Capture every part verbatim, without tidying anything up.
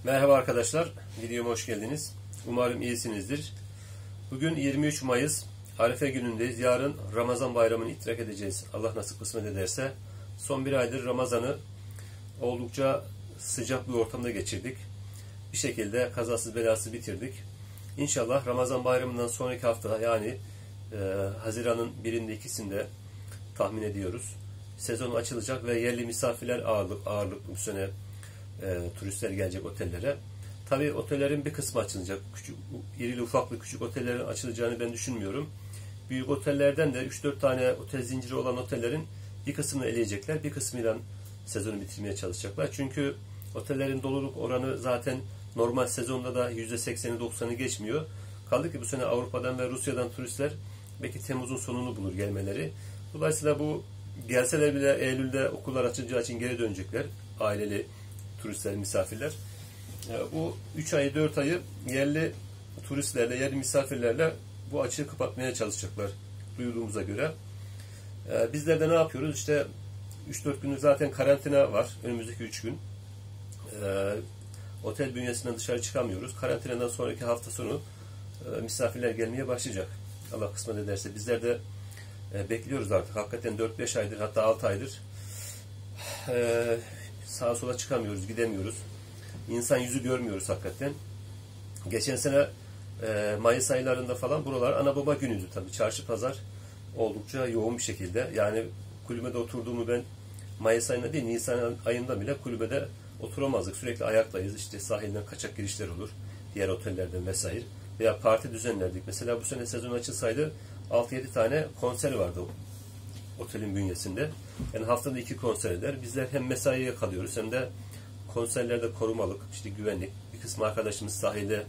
Merhaba arkadaşlar, videoma hoş geldiniz. Umarım iyisinizdir. Bugün yirmi üç Mayıs, Arife günündeyiz. Yarın Ramazan bayramını idrak edeceğiz. Allah nasip kısmet ederse. Son bir aydır Ramazan'ı oldukça sıcak bir ortamda geçirdik. Bir şekilde kazasız belasız bitirdik. İnşallah Ramazan bayramından sonraki hafta, yani e, Haziran'ın birinde ikisinde tahmin ediyoruz, sezon açılacak ve yerli misafirler ağırlık, ağırlıklı bu sene e, turistler gelecek otellere. Tabii otellerin bir kısmı açılacak. Küçük, irili ufaklı küçük otellerin açılacağını ben düşünmüyorum. Büyük otellerden de üç dört tane otel zinciri olan otellerin bir kısmını eleyecekler. Bir kısmıyla sezonu bitirmeye çalışacaklar. Çünkü otellerin doluluk oranı zaten normal sezonda da yüzde sekseni doksanı geçmiyor. Kaldı ki bu sene Avrupa'dan ve Rusya'dan turistler belki Temmuz'un sonunu bulur gelmeleri. Dolayısıyla bu gelseler bile Eylül'de okullar açılacağı için geri dönecekler. Aileli turistler, misafirler. Bu üç ayı, dört ayı yerli turistlerle, yerli misafirlerle bu açığı kapatmaya çalışacaklar duyduğumuza göre. Bizler de ne yapıyoruz? İşte üç dört günlük zaten karantina var. Önümüzdeki üç gün. Otel bünyesinden dışarı çıkamıyoruz. Karantinadan sonraki hafta sonu misafirler gelmeye başlayacak. Allah kısmet ederse. Bizler de bekliyoruz artık. Hakikaten dört beş aydır, hatta altı aydır sağa sola çıkamıyoruz, gidemiyoruz. İnsan yüzü görmüyoruz hakikaten. Geçen sene e, Mayıs aylarında falan buralar ana baba günüydü tabii. Çarşı pazar oldukça yoğun bir şekilde. Yani kulübede oturduğumu ben Mayıs ayında değil, Nisan ayında bile kulübede oturamazdık. Sürekli ayaktayız. İşte sahilden kaçak girişler olur. Diğer otellerden vesaire. Veya parti düzenlerdik. Mesela bu sene sezon açılsaydı altı yedi tane konser vardı otelin bünyesinde. Yani haftada iki konser eder. Bizler hem mesaiye kalıyoruz hem de konserlerde korumalık, işte güvenlik. Bir kısmı arkadaşımız sahilde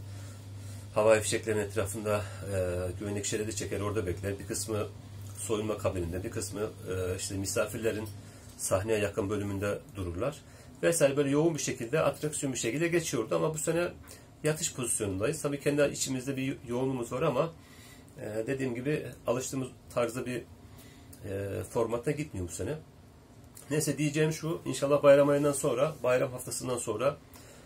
havai fişeklerin etrafında e, güvenlik şeridi çeker, orada bekler. Bir kısmı soyunma kabininde, bir kısmı e, işte misafirlerin sahneye yakın bölümünde dururlar. Vesaire böyle yoğun bir şekilde, atraksiyon bir şekilde geçiyordu ama bu sene yatış pozisyonundayız. Tabii kendi içimizde bir yoğunluğumuz var ama e, dediğim gibi alıştığımız tarzda bir e, formatta gitmiyor bu sene. Neyse, diyeceğim şu: İnşallah bayram ayından sonra, bayram haftasından sonra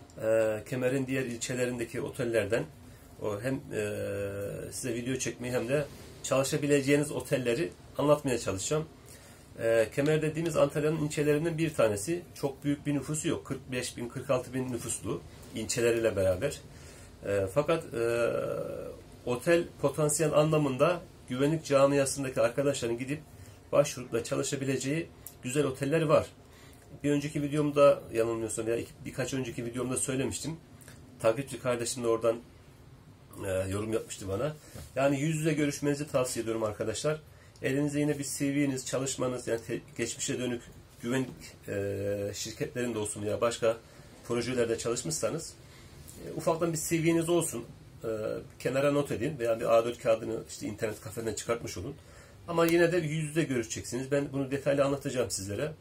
e, Kemer'in diğer ilçelerindeki otellerden o hem e, size video çekmeyi hem de çalışabileceğiniz otelleri anlatmaya çalışacağım. E, Kemer dediğimiz Antalya'nın ilçelerinden bir tanesi. Çok büyük bir nüfusu yok. kırk beş bin, kırk altı bin nüfuslu ilçeleriyle beraber. E, fakat e, otel potansiyel anlamında güvenlik camiasındaki arkadaşların gidip başvurup da çalışabileceği güzel oteller var. Bir önceki videomda, yanılmıyorsam ya birkaç önceki videomda söylemiştim. Takipçi kardeşim de oradan e, yorum yapmıştı bana. Yani yüz yüze görüşmenizi tavsiye ediyorum arkadaşlar. Elinizde yine bir C V'niz, çalışmanız, yani te, geçmişe dönük güvenlik e, şirketlerinde olsun ya başka projelerde çalışmışsanız e, ufaktan bir C V'niz olsun. E, kenara not edin veya bir A dört kağıdını işte internet kafeden çıkartmış olun. Ama yine de yüz yüze görüşeceksiniz. Ben bunu detaylı anlatacağım sizlere.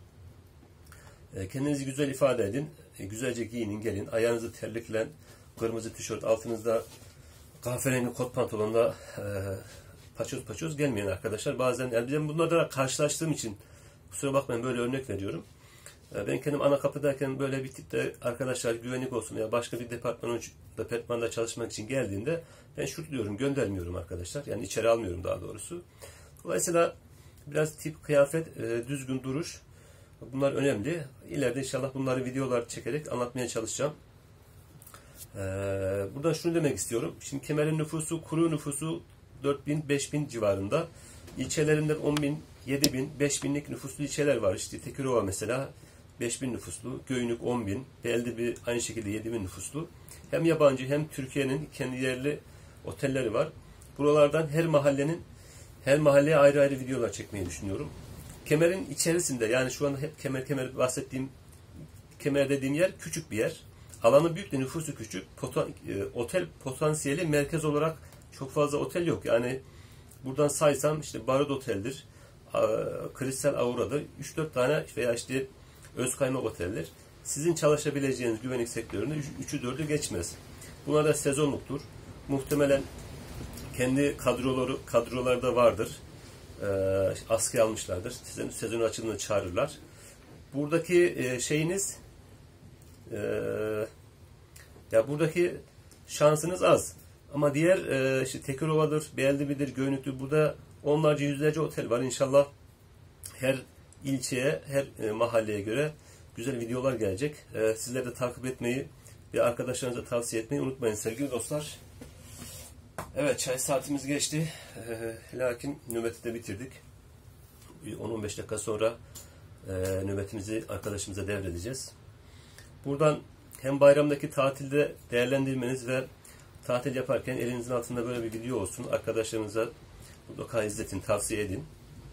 E, kendinizi güzel ifade edin. E, güzelce giyinin, gelin. Ayağınızı terlikle, kırmızı tişört, altınızda kahverengi kot pantolonla e, paçoz paçoz gelmeyin arkadaşlar. Bazen yani ben bunlarla karşılaştığım için kusura bakmayın, böyle örnek veriyorum. E, ben kendim ana kapıdayken böyle bir tipte arkadaşlar güvenlik olsun ya başka bir departman, departmanda çalışmak için geldiğinde ben şutluyorum, göndermiyorum arkadaşlar. Yani içeri almıyorum daha doğrusu. Dolayısıyla biraz tip, kıyafet, e, düzgün duruş, bunlar önemli. İleride inşallah bunları videolar çekerek anlatmaya çalışacağım. E, buradan şunu demek istiyorum. Şimdi Kemer'in nüfusu, kuru nüfusu dört bin beş bin civarında. İlçelerinden on bin, yedi bin, beş binlik nüfuslu ilçeler var. İşte Tekirova mesela beş bin nüfuslu, Göynük on bin, Beldibi aynı şekilde yedi bin nüfuslu. Hem yabancı hem Türkiye'nin kendi yerli otelleri var. Buralardan her mahallenin Her mahalleye ayrı ayrı videolar çekmeyi düşünüyorum. Kemer'in içerisinde, yani şu an hep Kemer Kemer bahsettiğim, Kemer dediğim yer küçük bir yer. Alanı büyük de nüfusu küçük. Poten, e, otel potansiyeli merkez olarak çok fazla otel yok. Yani buradan saysam işte Barut Otel'dir, Kristal Aura'da üç dört tane veya işte Özkaymak Otel'dir. Sizin çalışabileceğiniz güvenlik sektöründe üçü dördü geçmez. Bunlar da sezonluktur. Muhtemelen kendi kadroları kadrolarda vardır. E, askıya almışlardır. Sezon, sezon açılımını çağırırlar. Buradaki e, şeyiniz e, Ya buradaki şansınız az. Ama diğer e, işte Tekirova'dır, Beylerbeyi'dir, Göynük'tür. Burada onlarca yüzlerce otel var. İnşallah her ilçeye, her e, mahalleye göre güzel videolar gelecek. E, sizler de takip etmeyi ve arkadaşlarınıza tavsiye etmeyi unutmayın sevgili dostlar. Evet, çay saatimiz geçti. E, lakin nöbeti de bitirdik. on on beş dakika sonra e, nöbetimizi arkadaşımıza devredeceğiz. Buradan hem bayramdaki tatilde değerlendirmeniz ve tatil yaparken elinizin altında böyle bir video olsun. Arkadaşlarınıza mutlaka izletin, tavsiye edin.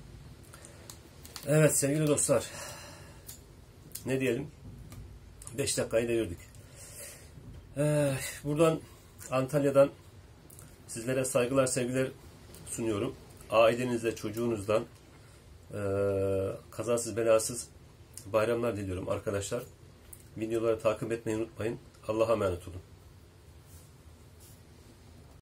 Evet sevgili dostlar. Ne diyelim? beş dakikayı devirdik. Ee, buradan Antalya'dan sizlere saygılar, sevgiler sunuyorum. Ailenizle, çocuğunuzdan e, kazasız belasız bayramlar diliyorum arkadaşlar. Videoları takip etmeyi unutmayın. Allah'a emanet olun.